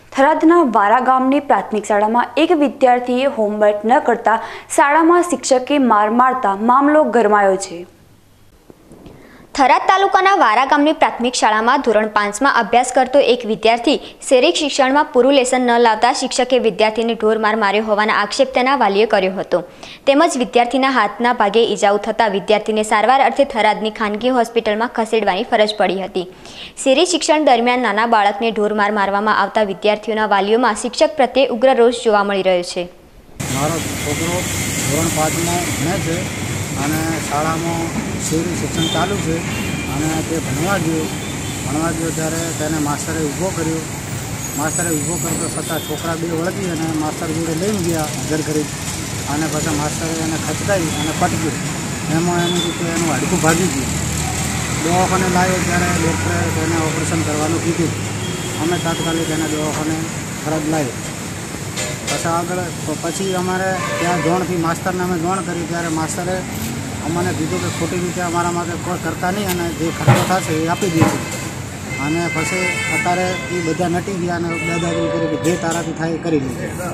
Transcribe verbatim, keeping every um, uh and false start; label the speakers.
Speaker 1: થરાદના વારા ગામની પ્રાથમિક શાળામાં એક વિદ્યાર્થીએ હોમવર્ક ન કરતા શાળામાં શિક્ષકે માર મારતા મામલો ગરમાયો છે।
Speaker 2: થરાદ તાલુકાના વારા ગામની પ્રાથમિક શાળામાં ધોરણ પાંચમાં અભ્યાસ કરતો એક વિદ્યાર્થી શેરી શિક્ષણમાં પૂરું લેસન ન લાવતા શિક્ષકે વિદ્યાર્થીને ઢોરમાર માર્યો હોવાના આક્ષેપ તેના વાલીએ કર્યો હતો। તેમજ વિદ્યાર્થીના હાથના ભાગે ઈજાઓ થતાં વિદ્યાર્થીને સારવાર અર્થે થરાદની ખાનગી હોસ્પિટલમાં ખસેડવાની ફરજ પડી હતી। શેરી શિક્ષણ દરમિયાન નાના બાળકને ઢોરમાર મારવામાં આવતા વિદ્યાર્થીઓના વાલીઓમાં શિક્ષક પ્રત્યે ઉગ્ર રોષ જોવા મળી રહ્યો છે।
Speaker 3: મારો છોકરો ધોરણ પાંચમાં ભણે છે અને શાળામાં શેરી શિક્ષણ ચાલુ છે અને તે ભણવા ગયો ભણવા ગયો ત્યારે તેને માસ્તરે ઊભો કર્યો। માસ્તરે ઊભો કરતો છતાં છોકરા બે વળગી અને માસ્તર જોડે લઈને ગયા ઘર કરી અને પછી માસ્તરે એને ખચકાઈ અને પટક્યો। એમાં એની રીતે એનું હાડકું ભાગી ગયું। દવાખાને લાવ્યો ત્યારે ડૉક્ટરે તેને ઓપરેશન કરવાનું કીધું। અમે તાત્કાલિક એને દવાખાને ફરજ લાવ્યો। પછી આગળ પછી અમારે ત્યાં જોણથી માસ્તરને અમે જોણ કરી ત્યારે માસ્તરે અમને કીધું કે ખોટી રીતે અમારા માટે કોઈ કરતા નહીં અને જે ખર્ચો થશે એ આપી દઈશું। અને પછી અત્યારે એ બધા નટી ગયા અને દાદાગીરી કરી કે જે તારાથી થાય એ કરી લીધું।